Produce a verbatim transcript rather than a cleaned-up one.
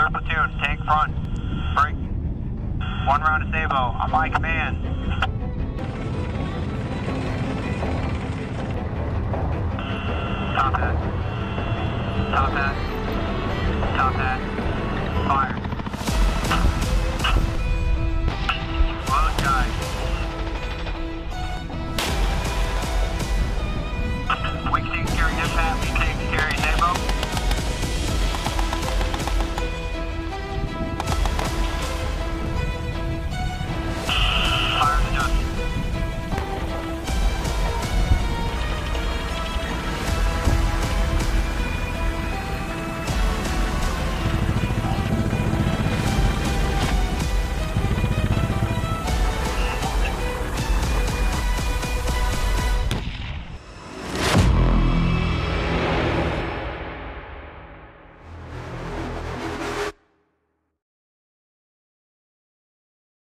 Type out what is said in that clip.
third platoon, tank front. Break. One round of Sabo, on my command. Top hat. Top hat. Top hat.